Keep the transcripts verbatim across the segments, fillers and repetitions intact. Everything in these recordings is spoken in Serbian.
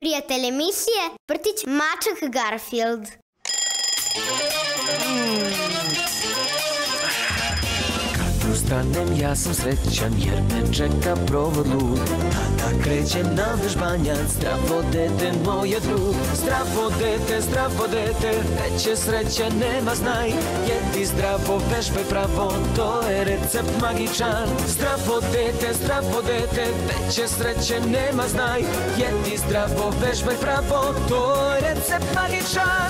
Prijatelj emisije Vrtić Mačak Garfield. Kad ustanem ja sam srećan jer me čeka provod lud. Tada krećem na vežbanjac, zdravo dete moje drug. Zdravo dete, zdravo dete, veće sreće nema znaj. Jedi zdravo, vežbaj pravo, to je recept magičan. Zdravo dete, zdravo dete, veće sreće nema znaj. Jedi zdravo, vežbaj pravo, to je recept magičan.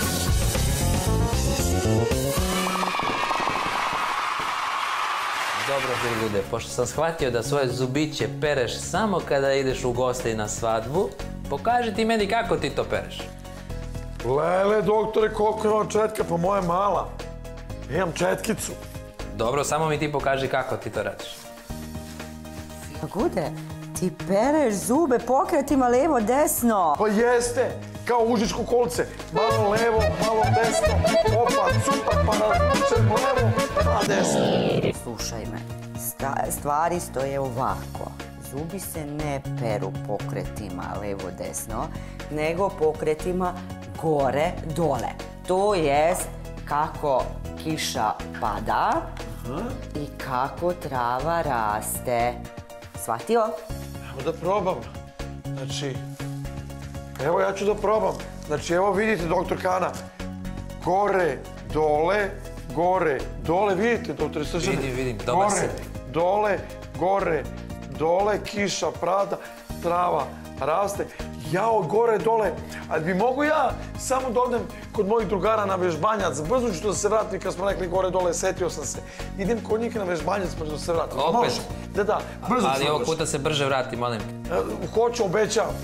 Dobro, Filgude, pošto sam shvatio da svoje zubiće pereš samo kada ideš u goste i na svadbu, pokaži ti meni kako ti to pereš. Lele, doktore, koliko imam četka, pa moja mala. Imam četkicu. Dobro, samo mi ti pokaži kako ti to radiš. Filgude, ti pereš zube pokretima levo, desno. Pa jeste, kao užičko kolce. Malo levo, malo desno, opa, cupa, pa razvučem levo, pa desno. Slušaj me, stvari stoje ovako. Zubi se ne peru pokretima levo, desno, nego pokretima gore, dole. To jest kako kiša pada i kako trava raste. Shvatio? Evo da probam. Znači, evo ja ću da probam. Znači, evo vidite, doktor Kana. Gore, dole, gore, dole. Vidite, doktore Srđane? Vidim, vidim, dobar si. Gore, dole, gore, dole, kiša pada, trava raste. Jao, gore, dole. Ali bi mogu ja samo da odem kod mojih drugara na vežbanjac. Brzo ću da se vratim, kad smo rekli gore, dole, setio sam se. Idem kod njih na vežbanjac, pa ću da se vratim. Opet? Da, da, brzo ću. Ali ovog puta se brže vrati, molim. Hoću, obećavam.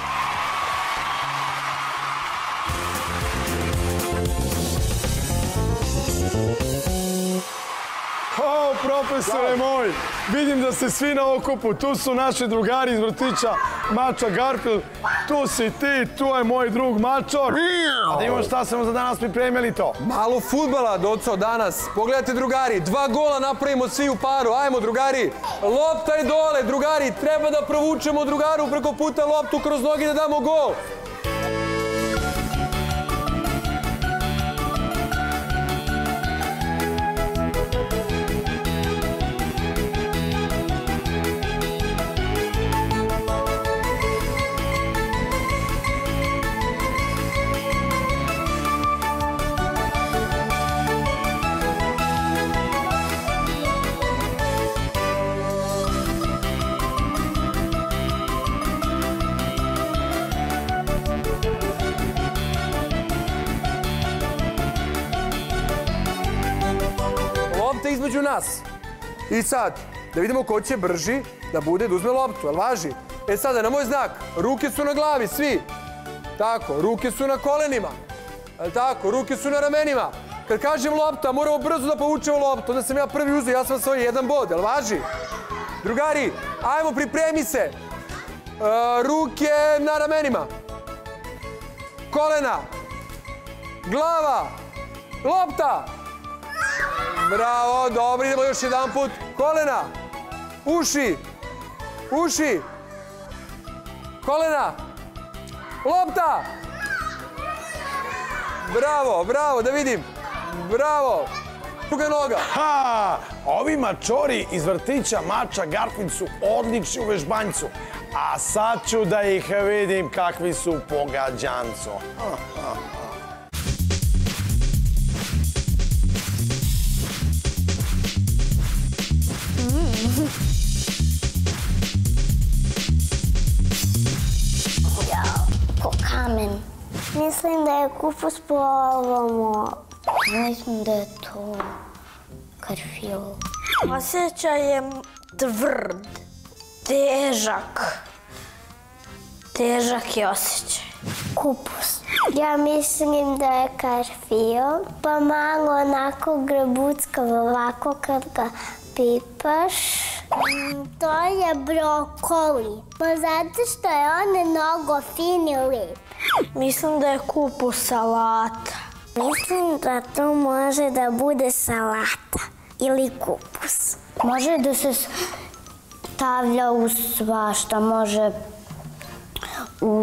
O, profesore moj, vidim da ste svi na okupu. Tu su naši drugari iz vrtića Mačak Garfield. Tu si ti, tu je moj drug Mačor. A da imamo šta smo za danas pripremili to. Malo fudbala, doco, danas. Pogledajte, drugari, dva gola napravimo svi u paru. Ajmo, drugari. Lopta je dole, drugari. Treba da provučemo drugaru preko puta loptu kroz nogi da damo gol. Između nas. I sad, da vidimo ko će brži da bude da uzme loptu, jel važi? E sada, na moj znak, ruke su na glavi, svi. Tako, ruke su na kolenima. Jel tako, ruke su na ramenima. Kad kažem lopta, moramo brzo da povučemo loptu, onda sam ja prvi uzeo, ja sam svoj jedan bod, jel važi? Drugari, ajmo, pripremi se. Ruke na ramenima. Kolena. Glava. Lopta. Bravo, dobro, idemo još jedan put. Kolena, uši, uši, kolena, lopta. Bravo, bravo, da vidim. Bravo, druga noga. Ha, ovi mačori iz vrtića Mačak Garfield su odlični u vežbanjcu. A sad ću da ih vidim kakvi su pogađancu. Kamen. Mislim da je kupus po ovomu. Mislim da je to Garfield. Osjećaj je tvrd, težak. Težak je osjećaj. Kupus. Ja mislim da je Garfield, pa malo onako grebuckav ovako kad ga pipaš. To je brokoli, pa zato što je on mnogo fin i lijep. Mislim da je kupus salata. Mislim da to može da bude salata ili kupus. Može da se stavlja u svašta, može u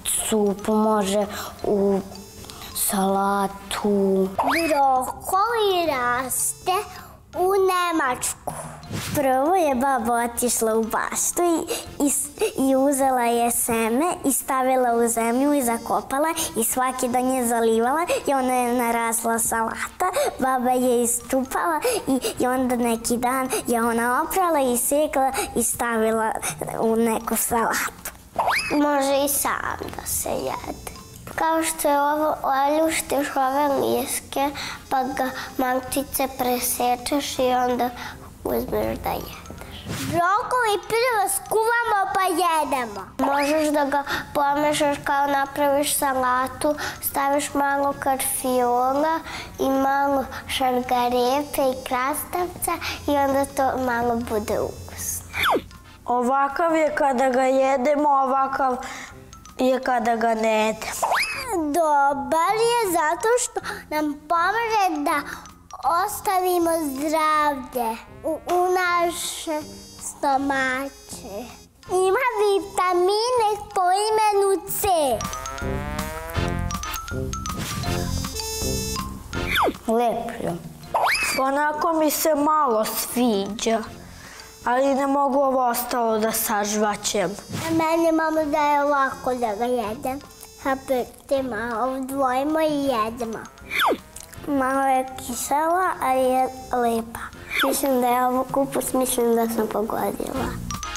supu, može u salatu. Brokoli raste u Nemačku. Prvo je baba otišla u baštu i, i, i uzela je seme i stavila u zemlju i zakopala i svaki dan je zalivala i onda je narasla salata. Baba je istrupala i, i onda neki dan je ona oprala i sekla i stavila u neku salatu. Može i sam da se jede. Kao što je ovo, oljuštiš ove liske, pa ga malčice presečeš i onda uzmeš da jedeš. Brokoli prvo skuvamo pa jedemo. Možeš da ga pomešaš kao napraviš salatu, staviš malo karfiola i malo šargarepe i krastavca i onda to malo bude ukusno. Ovakav je kada ga jedemo, ovakav je kada ga ne jedemo. Dobar je zato što nam pomaže da ostavimo zdravlje u, u naše stomače. Ima vitamine po imenu C. Lep je. Onako mi se malo sviđa, ali ne mogu ovo ostalo da sažvaćem. Meni mama daje ovako da ga jedem. Hapete malo odvojimo i jedemo. Malo je kisela, ali je lepa. Mislim da je ovo kupus, mislim da sam pogodila.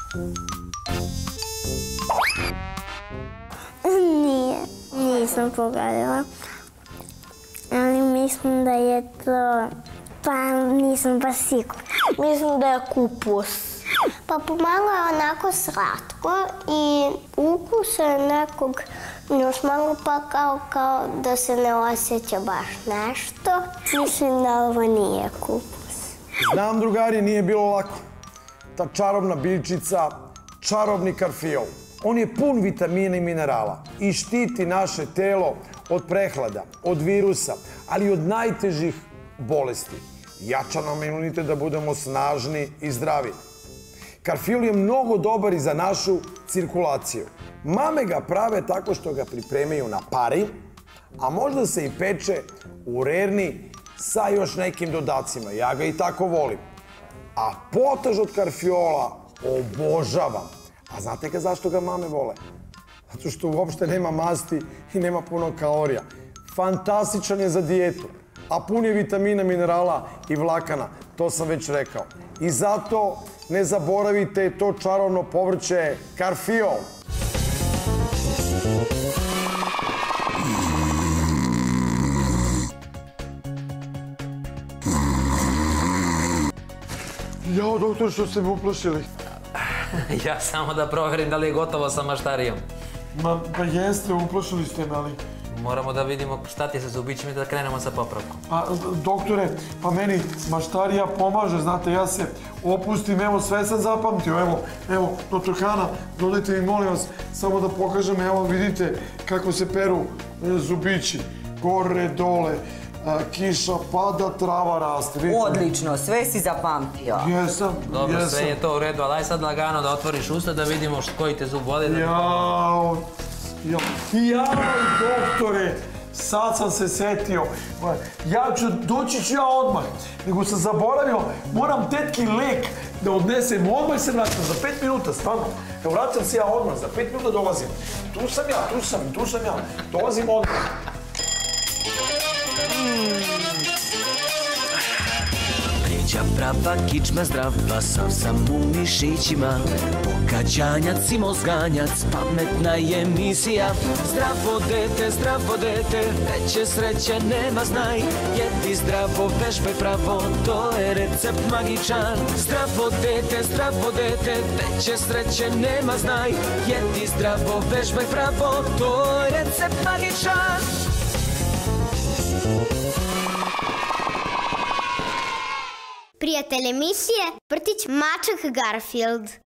Nije, nisam pogodila. Ali mislim da je to, pa nisam baš sigurna. Mislim da je kupus. Pa pomalo je onako slatko i ukus je nekog još malo pa kao, kao da se ne osjeća baš nešto. Mislim da ovo nije kupus. Znam, drugari, nije bilo lako. Ta čarobna biljčica, čarobni karfiol. On je pun vitamina i minerala i štiti naše telo od prehlada, od virusa, ali i od najtežih bolesti. Jača nam imunitet da budemo snažni i zdravi. Karfiol je mnogo dobar i za našu cirkulaciju. Mame ga prave tako što ga pripremaju na pari, a možda se i peče u rerni sa još nekim dodacima. Ja ga i tako volim. A potaž od karfiola obožavam. A znate ga zašto ga mame vole? Zato što uopšte nema masti i nema puno kalorija. Fantastičan je za dijetu, a pun je vitamina, minerala i vlakana. To sam već rekao. I zato ne zaboravite to čarovno povrće karfiol. Jao, doktor, što ste me uplašili? Ja samo da proverim da li je gotovo sa maštarijom. Ma, pa jeste, uplašili ste me, ali... Moramo da vidimo šta ti se zubićima i da krenemo sa popravkom. A, doktore, pa meni maštarija pomaže, znate, ja se opustim, evo, sve sam zapamtio, evo, evo, doktor Hana, dodajte mi, molim vas, samo da pokažem, evo, vidite kako se peru zubići, gore, dole, kiša pada, trava raste. Odlično, sve si zapamtio. Jesam, Dobro, jesam. sve je to u redu, ali aj sad lagano da otvoriš usta da vidimo koji te zub boli. Jao, jao, jao, doktore, sad sam se setio. Ja ću, doći ću ja odmah, nego sam zaboravio, moram tetki lek da odnesem, odmah se vraćam, za pet minuta, stvarno. Evo, vraćam se ja odmah, za pet minuta dolazim. Tu sam ja, tu sam, tu sam ja, dolazim odmah. Pređa prava, kičma zdrava, sav sam u mišićima. Pokađanjac i mozganjac, pametna je emisija. Zdravo dete, zdravo dete, veće sreće nema znaj. Jedi zdravo, vežbaj pravo, to je recept magičan. Zdravo dete, zdravo dete, veće sreće nema znaj. Jedi zdravo, vežbaj pravo, to je recept magičan. Prijatelj emisije, vrtić Mačak Garfield.